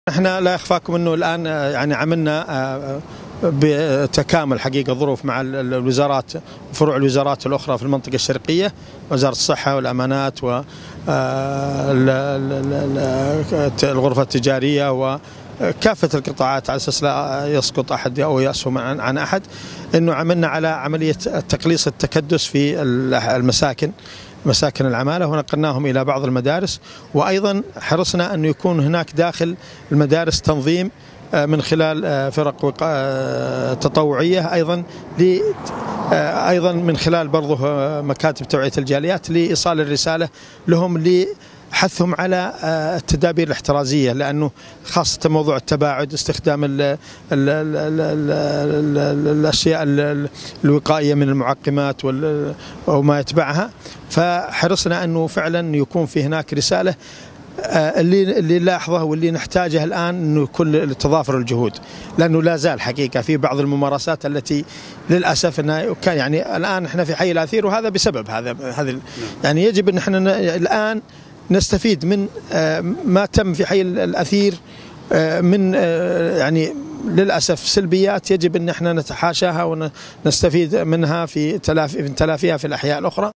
احنا لا يخفاكم انه الان يعني عملنا بتكامل حقيقه ظروف مع الوزارات وفروع الوزارات الاخرى في المنطقه الشرقيه، وزاره الصحه والامانات والغرفه التجاريه وكافه القطاعات على اساس لا يسقط احد او يسهم عن احد، انه عملنا على عمليه تقليص التكدس في مساكن العمالة، ونقلناهم إلى بعض المدارس. وأيضا حرصنا أن يكون هناك داخل المدارس تنظيم من خلال فرق تطوعية، أيضا من خلال برضه مكاتب توعية الجاليات لإيصال الرسالة لهم حثهم على التدابير الاحترازية، لأنه خاصة موضوع التباعد، استخدام الأشياء الوقائية من المعقمات وما يتبعها. فحرصنا أنه فعلا يكون في هناك رسالة اللي نلاحظه واللي نحتاجه الآن، أنه كل تضافر الجهود، لأنه لا زال حقيقة في بعض الممارسات التي للأسف أنها كان يعني الآن احنا في حي الأثير، وهذا بسبب هذا يعني يجب أن احنا الآن نستفيد من ما تم في حي الأثير من يعني للأسف سلبيات يجب أن احنا نتحاشاها ونستفيد منها في تلافيها في الأحياء الأخرى.